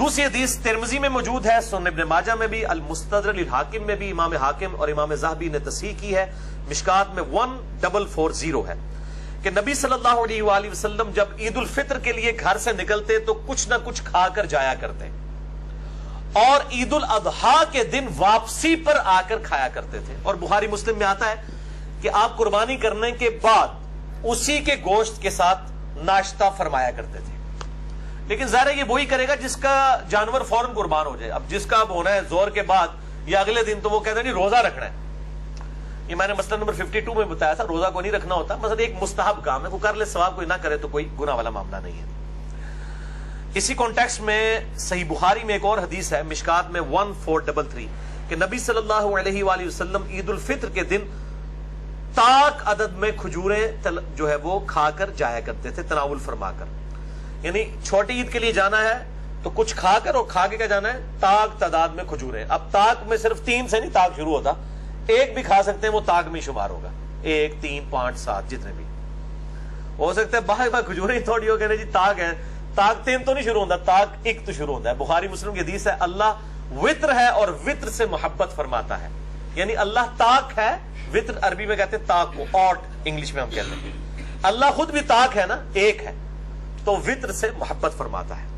دوسری حدیث ترمذی میں موجود ہے، سنن ابن ماجہ میں بھی، المستدرک للحاکم میں بھی، امام حاکم اور امام ذہبی نے تصحیح کی ہے، مشکات میں 1440 ہے کہ نبی صلی اللہ علیہ وآلہ وسلم جب عید الفطر کے لیے گھر سے نکلتے تو کچھ نہ کچھ کھا کر جایا کرتے، اور عید الاضحیٰ کے دن واپسی پر آ کر کھایا کرتے تھے۔ اور بخاری مسلم میں آتا ہے کہ آپ قربانی کرنے کے بعد اسی کے گوشت کے ساتھ ناشتہ فرمایا کرتے تھے۔ لیکن ظاہر ہے یہ وہی کرے گا جس کا جانور فوراً قربان ہو جائے۔ اب جس کا اب ہونا ہے زور کے بعد یا اگلے دن، تو وہ کہتے ہیں روزہ رکھنا ہے۔ یہ میں نے مسئلہ نمبر 52 میں بتایا تھا، روزہ کو نہیں رکھنا ہوتا، مثلا ایک مستحب کام ہے، کوئی کر لے ثواب، کوئی نہ کرے تو کوئی گناہ والا معاملہ نہیں ہے۔ اسی کانٹیکسٹ میں صحیح بخاری میں ایک اور حدیث ہے، مشکات میں 1433 کہ نبی صلی اللہ علیہ وآلہ وسلم عید الفطر کے دن طاق عدد میں کھجوریں جو ہے وہ کھا کر جایا کرتے تھے، تناول فرما کر۔ یعنی چھوٹی عید کے لیے جانا ہے تو کچھ کھا کر، اور کھا کے کیا جانا ہے؟ طاق تعداد میں کھجوریں۔ اب طاق میں صرف 3 سے نہیں طاق شروع ہوتا، ایک بھی کھا سکتے ہیں، وہ طاق میں شمار ہوگا، 1 3 5 7 جتنے بھی ہو سکتے ہیں۔ باہر کھجوریں تھوڑی ہو گئے جی طاق ہے، طاق 3 تو نہیں شروع ہوتا، طاق 1 تو شروع ہوتا ہے۔ بخاری مسلم کی حدیث ہے، اللہ وطر ہے اور وطر سے محبت فرماتا ہے، یعنی اللہ طاق ہے، وطر عربی میں کہتے ہیں طاق کو، آٹ انگلش میں ہم کہتے ہیں۔ اللہ خود بھی طاق ہے نا، ایک ہے، تو وطر سے محبت فرماتا ہے۔